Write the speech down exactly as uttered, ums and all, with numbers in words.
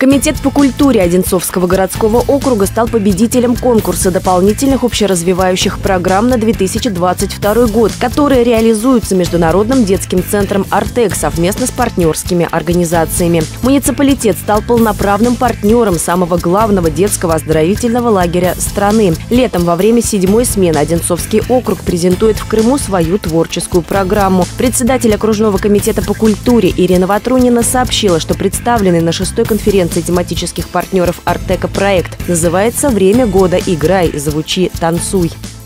Комитет по культуре Одинцовского городского округа стал победителем конкурса дополнительных общеразвивающих программ на две тысячи двадцать второй год, которые реализуются Международным детским центром «Артек» совместно с партнерскими организациями. Муниципалитет стал полноправным партнером самого главного детского оздоровительного лагеря страны. Летом во время седьмой смены Одинцовский округ презентует в Крыму свою творческую программу. Председатель окружного комитета по культуре Ирина Ватрунина сообщила, что представленный на шестой конференции тематических партнеров «Артека» проект называется «Время года. Играй, звучи, танцуй».